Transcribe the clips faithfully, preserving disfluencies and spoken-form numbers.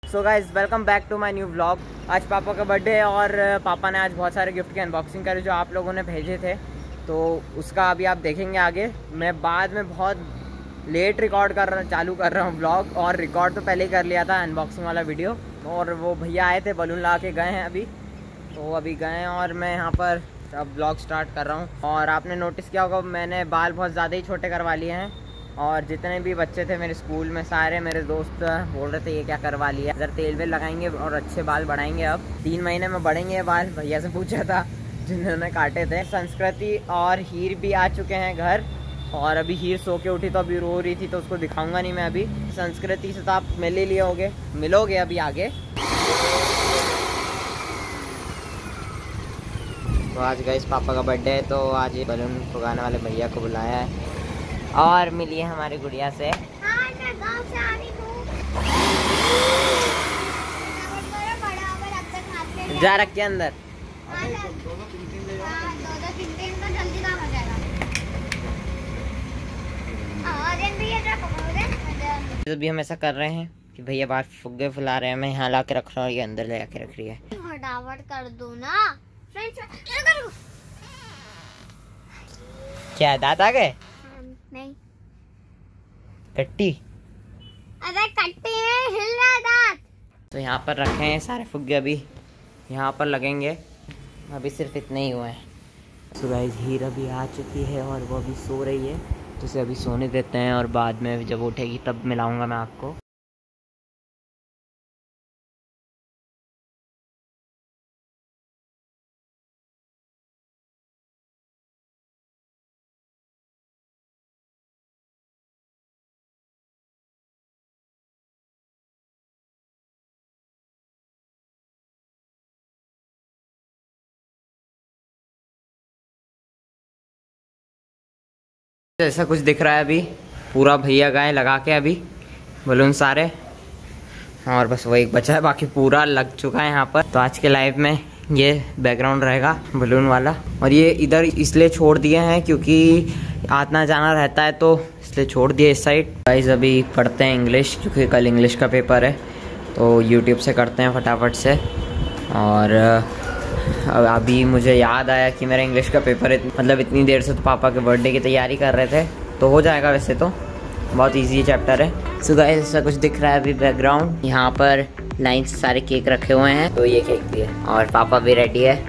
So guys welcome back to my new vlog. आज पापा का बर्थडे है और पापा ने आज बहुत सारे गिफ्ट की अनबॉक्सिंग करी जो आप लोगों ने भेजे थे, तो उसका अभी आप देखेंगे आगे। मैं बाद में बहुत लेट रिकॉर्ड कर रहा चालू कर रहा हूँ व्लॉग, और रिकॉर्ड तो पहले ही कर लिया था अनबॉक्सिंग वाला वीडियो। और वो भैया आए थे, बलून ला के गए हैं अभी, तो अभी गए हैं और मैं यहाँ पर अब व्लॉग स्टार्ट कर रहा हूँ। और आपने नोटिस किया होगा मैंने बाल बहुत ज़्यादा ही छोटे करवा लिए हैं, और जितने भी बच्चे थे मेरे स्कूल में सारे मेरे दोस्त बोल रहे थे ये क्या करवा लिया, इधर तेल वेल लगाएंगे और अच्छे बाल बढ़ाएंगे। अब तीन महीने में बढ़ेंगे ये बाल, भैया से पूछा था जिन्होंने काटे थे। संस्कृति और हीर भी आ चुके हैं घर, और अभी हीर सो के उठी तो अभी रो रही थी, तो उसको दिखाऊंगा नहीं मैं अभी। संस्कृति से तो आप मिल ही लिए होगे, मिलोगे अभी आगे। तो आज गए पापा का बर्थडे है, तो आज ये बलून फुगाने वाले भैया को बुलाया है और मिलिए हमारी गुड़िया से। हाँ, मैं गाँव से आ रही हूँ। जा रख के अंदर अभी हम ऐसा कर रहे हैं कि भैया बाहर फुग्गे फुला रहे हैं, मैं यहाँ ला के रख रहा हूँ, ये अंदर ले आके रख रही है। फटाफट कर दो ना। क्या दांत आ गए? नहीं, कट्टी। अरे कट्टी में हिल रहा दांत। तो यहाँ पर रखे हैं सारे फुग्गे, अभी यहाँ पर लगेंगे। अभी सिर्फ इतने ही हुए हैं। सो गाइस हीर अभी आ चुकी है और वो अभी सो रही है, तो उसे अभी सोने देते हैं और बाद में जब उठेगी तब मिलाऊंगा मैं आपको। ऐसा कुछ दिख रहा है अभी, पूरा भैया गाय लगा के अभी बलून सारे, और बस वो एक बचा है, बाकी पूरा लग चुका है यहाँ पर। तो आज के लाइव में ये बैकग्राउंड रहेगा बलून वाला, और ये इधर इसलिए छोड़ दिए हैं क्योंकि आना जाना रहता है, तो इसलिए छोड़ दिए इस साइड। गाइस अभी पढ़ते हैं इंग्लिश, क्योंकि कल इंग्लिश का पेपर है, तो यूट्यूब से करते हैं फटाफट से। और अभी मुझे याद आया कि मेरा इंग्लिश का पेपर है, मतलब इतनी देर से तो पापा के बर्थडे की तैयारी कर रहे थे, तो हो जाएगा। वैसे तो बहुत इजी चैप्टर है। सो गाइस ऐसा कुछ दिख रहा है अभी बैकग्राउंड। यहाँ पर लाइन से सारे केक रखे हुए हैं, तो ये केक भी है और पापा भी रेडी है।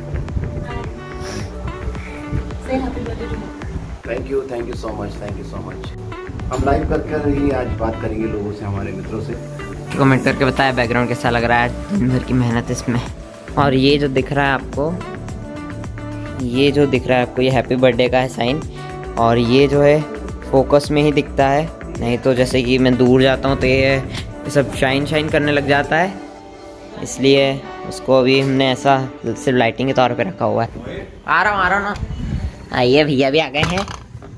Thank you thank you so much thank you so much. हम लाइव करकर ही आज बात करेंगे लोगों से, हमारे मित्रों से। कमेंट करके बताया बैकग्राउंड कैसा लग रहा है, दिन भर की मेहनत इसमें। और ये जो दिख रहा है आपको, ये जो दिख रहा है आपको, ये हैप्पी बर्थडे का है साइन, और ये जो है फोकस में ही दिखता है, नहीं तो जैसे कि मैं दूर जाता हूँ तो ये, ये सब शाइन शाइन करने लग जाता है, इसलिए उसको अभी हमने ऐसा सिर्फ लाइटिंग के तौर पे रखा हुआ है। आ रहा हूँ आ रहा हूँ ना। आइए भैया भी आ गए हैं।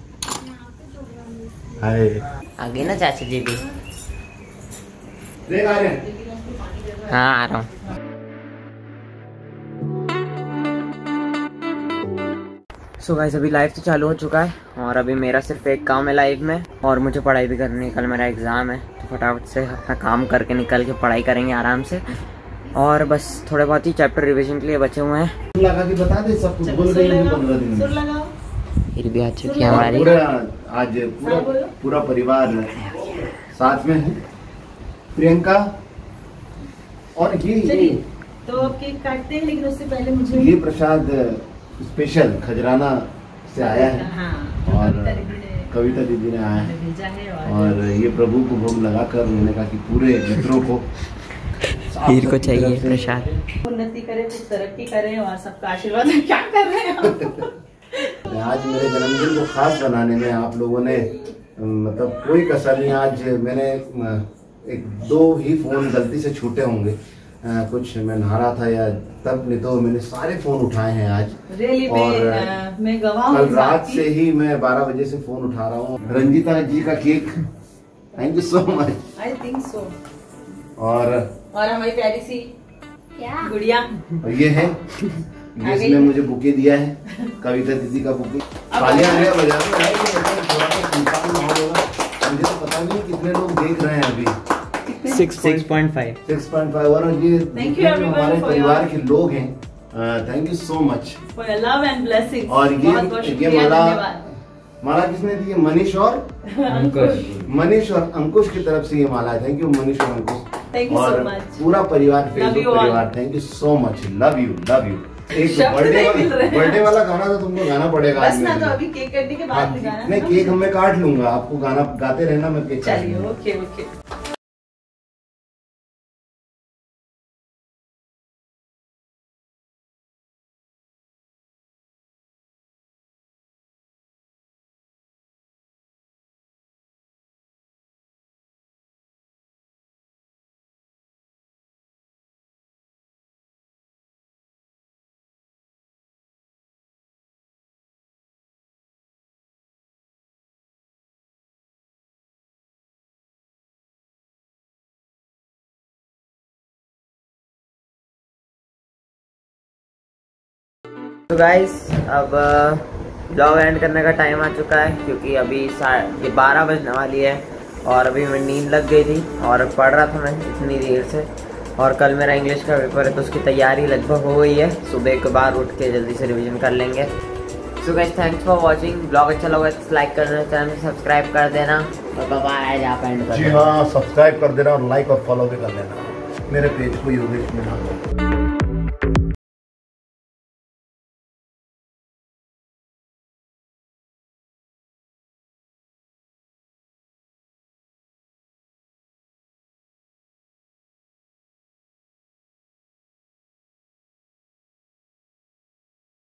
हाय, आ गई ना चाचा जी भी। देख आ रहे हैं। हाँ आ रहा हूँ। सो गाइस अभी लाइव तो चालू हो चुका है, और अभी मेरा सिर्फ एक काम है लाइव में, और मुझे पढ़ाई भी करनी है, कल मेरा एग्ज़ाम है, तो फटाफट से अपना काम करके निकल के पढ़ाई करेंगे आराम से। और बस थोड़े बहुत ही चैप्टर रिवीजन के लिए बचे हुए हैं। लगा के बता दे, सब कुछ बोल रही है पंद्रह दिन में। फिर भी आ चुकी है हमारी पूरा आज पूरा पूरा परिवार साथ में है। प्रियंका और ये तो अब केक काटते हैं, लेकिन उससे पहले मुझे ये प्रसाद स्पेशल खजराना से आया है। हाँ, और कविता दीदी ने आया है भेजा है, और, और ये प्रभु को भोग लगा कर उन्होंने कहा कि पूरे मित्रों को हीर को चाहिए प्रसाद। उन्नति करे, कुछ तरक्की करे और सबका आशीर्वाद। क्या कर रहे हैं आज मेरे जन्मदिन को खास बनाने में आप लोगों ने मतलब कोई कसर नहीं। आज मैंने एक दो ही फोन गलती से छूटे होंगे, आ, कुछ मैं नहा रहा था या तब, नहीं तो मैंने सारे फोन उठाए हैं आज। really, और मैं, मैं गवाह कल रात से ही मैं बारह बजे से फोन उठा रहा हूँ। रंजीता जी का cake, thank you so much. I think so. और और हमारी प्यारी सी क्या गुड़िया, और ये है जिसने मुझे बुके दिया है, कविता दीदी का बुके। तालियां हैं बजा रहे हैं, थोड़ा सा सुनसान माहौल होगा। मुझे तो पता नहीं कितने लोग देख रहे हैं अभी। Six point five six point five और ये Thank you जितने भी everyone हमारे for परिवार your- के लोग हैं, thank you so much For your love and blessings. और ये बहुत बहुत ये शुक्रिया, माला धन्यवाद। माला किसने दी है? मनीष और अंकुश। मनीष और अंकुश की तरफ से ये माला है। थैंक यू मनीष और अंकुश। Thank you so और much. पूरा परिवार, Love फेसबुक you all. परिवार, thank you so much. Love you love you. एक शब्द बर्थडे नहीं मिल रहे हैं। बर्थडे वाला गाना तो तुमको गाना पड़ेगा बस आज ना, मेरे तो लिए। अभी केक कटने के हाँ, बाद निकालना है नहीं ना? केक मैं काट लूंगा, आपको गाना गाते रहना, मैं केक काट चलिए, लूंगा। Okay okay. तो गाइस अब ब्लॉग एंड करने का टाइम आ चुका है, क्योंकि अभी ये बारह बजने वाली है और अभी मैं नींद लग गई थी और पढ़ रहा था मैं इतनी देर से। और कल मेरा इंग्लिश का पेपर है तो उसकी तैयारी लगभग हो गई है। सुबह के बाद उठ के जल्दी से रिवीजन कर लेंगे। So guys thanks for watching. Blog अच्छा लगा तो लाइक कर देना, चैनल सब्सक्राइब कर देना और बाय बाय। आप एंड कर जी हाँ, सब्सक्राइब कर देना और लाइक और फॉलो भी कर लेना मेरे पेज को योगेश में।